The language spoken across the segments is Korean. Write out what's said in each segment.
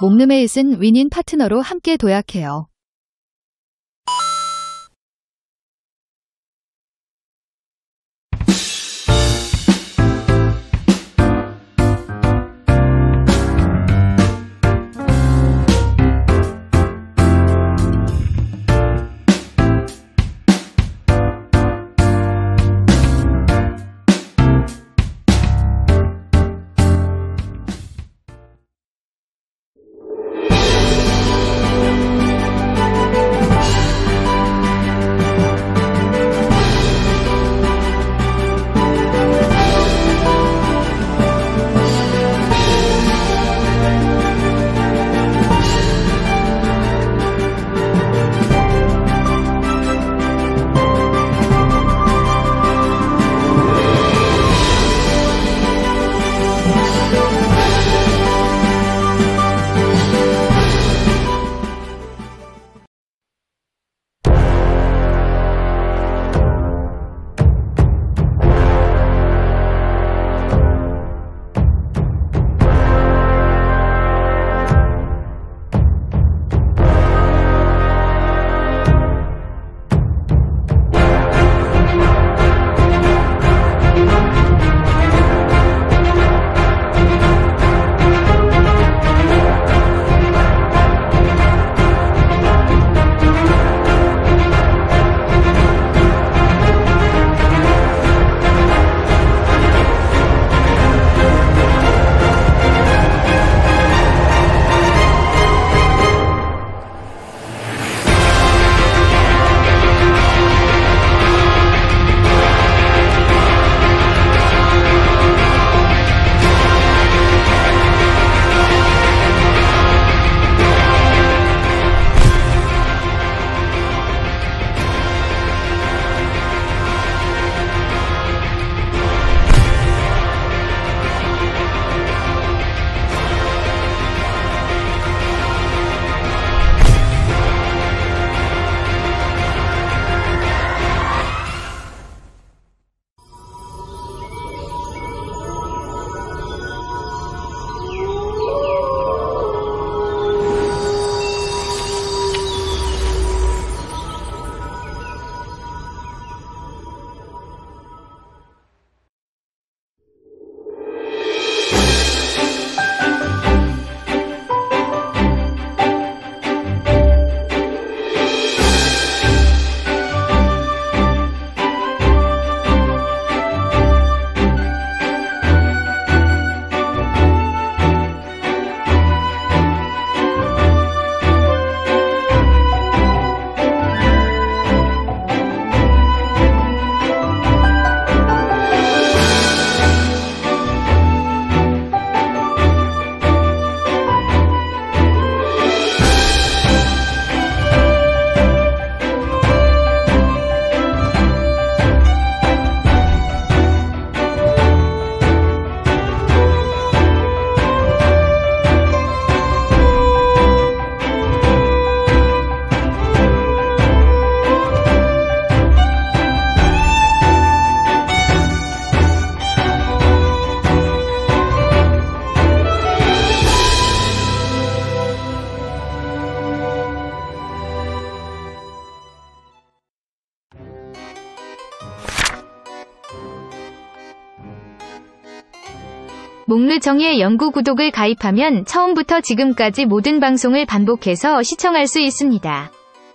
목르메잇은 윈윈 파트너로 함께 도약해요. 목르정예 연구 구독을 가입하면 처음부터 지금까지 모든 방송을 반복해서 시청할 수 있습니다.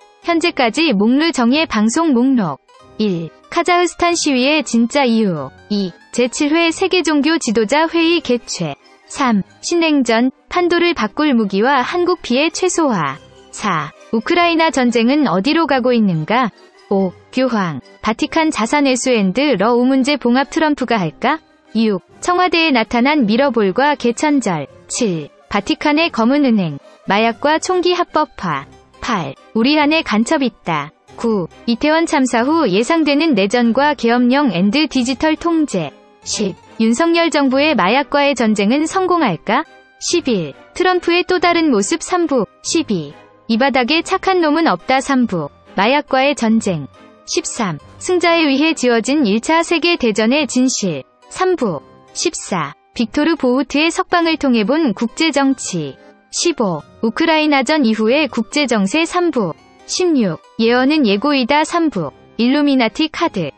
현재까지 목르정예 방송 목록 1. 카자흐스탄 시위의 진짜 이유 2. 제7회 세계종교 지도자 회의 개최 3. 신냉전, 판도를 바꿀 무기와 한국 피해 최소화 4. 우크라이나 전쟁은 어디로 가고 있는가? 5. 교황, 바티칸 자산 회수 앤드 러우 문제 봉합 트럼프가 할까? 6. 청와대에 나타난 미러볼과 개천절 7. 바티칸의 검은 은행, 마약과 총기 합법화 8. 우리 안에 간첩 있다 9. 이태원 참사 후 예상되는 내전과 계엄령 앤드 디지털 통제 10. 윤석열 정부의 마약과의 전쟁은 성공할까? 11. 트럼프의 또 다른 모습 3부 12. 이 바닥에 착한 놈은 없다 3부 마약과의 전쟁 13. 승자에 의해 지어진 1차 세계대전의 진실 3부 14. 빅토르 보우트의 석방을 통해 본 국제정치 15. 우크라이나전 이후의 국제정세 3부. 16. 예언은 예고이다 3부. 일루미나티 카드.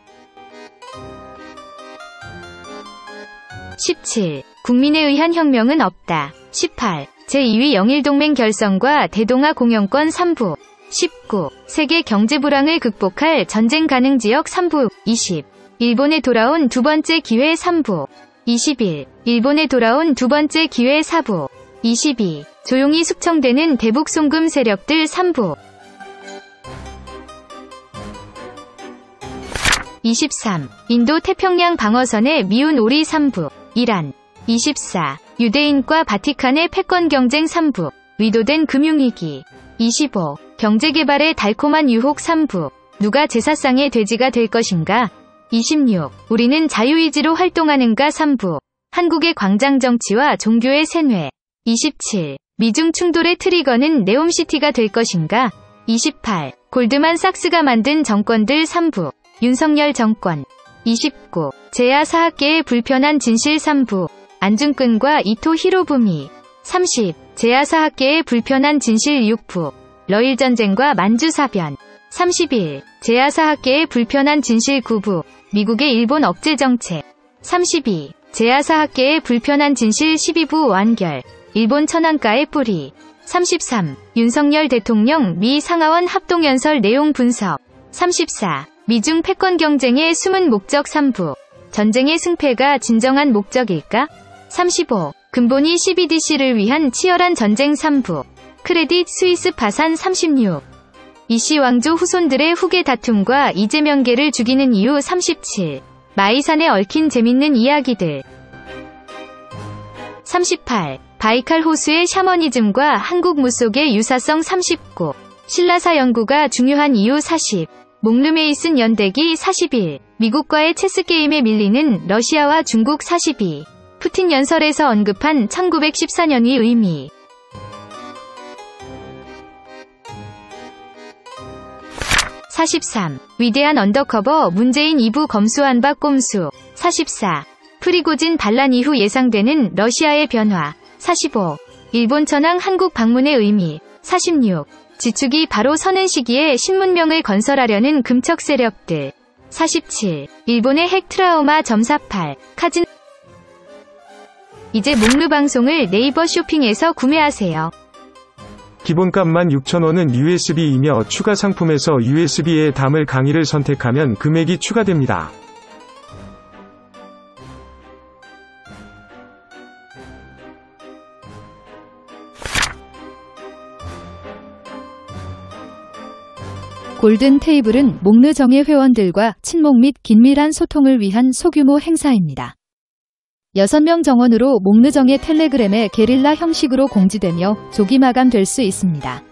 17. 국민에 의한 혁명은 없다. 18. 제2위 영일동맹 결성과 대동아 공영권 3부. 19. 세계 경제 불황을 극복할 전쟁 가능 지역 3부. 20. 일본에 돌아온 두 번째 기회 3부. 21. 일본에 돌아온 두 번째 기회 4부. 22. 조용히 숙청되는 대북 송금 세력들 3부. 23. 인도 태평양 방어선의 미운 오리 3부. 이란. 24. 유대인과 바티칸의 패권 경쟁 3부. 위도된 금융위기. 25. 경제개발의 달콤한 유혹 3부. 누가 제사상의 돼지가 될 것인가? 26. 우리는 자유의지로 활동하는가 3부. 한국의 광장정치와 종교의 샌회. 27. 미중 충돌의 트리거는 네옴시티가 될 것인가? 28. 골드만삭스가 만든 정권들 3부. 윤석열 정권. 29. 제야 사학계의 불편한 진실 3부. 안중근과 이토 히로부미. 30. 제야 사학계의 불편한 진실 6부. 러일전쟁과 만주사변. 31. 제야 사학계의 불편한 진실 9부. 미국의 일본 억제정책. 32. 제야 사학계의 불편한 진실 12부 완결. 일본 천안가의 뿌리. 33. 윤석열 대통령 미 상하원 합동연설 내용 분석. 34. 미중 패권 경쟁의 숨은 목적 3부. 전쟁의 승패가 진정한 목적일까? 35. 근본이 CBDC를 위한 치열한 전쟁 3부. 크레딧 스위스 파산 36. 이씨 왕조 후손들의 후계 다툼과 이재명계를 죽이는 이유 37. 마이산에 얽힌 재밌는 이야기들. 38. 바이칼 호수의 샤머니즘과 한국 무속의 유사성 39. 신라사 연구가 중요한 이유 40. 몽르메이슨 연대기 41. 미국과의 체스게임에 밀리는 러시아와 중국 42. 푸틴 연설에서 언급한 1914년의 의미. 43. 위대한 언더커버 문재인 2부 검수한 바 꼼수. 44. 프리고진 반란 이후 예상되는 러시아의 변화. 45. 일본 천황 한국 방문의 의미. 46. 지축이 바로 서는 시기에 신문명을 건설하려는 금척 세력들. 47. 일본의 핵 트라우마. 48. 카진. 이제 목루 방송을 네이버 쇼핑에서 구매하세요. 기본값만 6,000원은 USB이며 추가 상품에서 USB에 담을 강의를 선택하면 금액이 추가됩니다. 골든 테이블은 목르정예 회원들과 친목 및 긴밀한 소통을 위한 소규모 행사입니다. 6명 정원으로 목르정예 텔레그램에 게릴라 형식으로 공지되며 조기 마감될 수 있습니다.